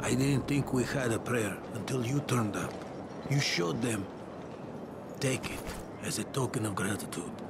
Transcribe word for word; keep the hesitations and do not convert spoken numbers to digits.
I didn't think we had a prayer until you turned up. You showed them. Take it as a token of gratitude.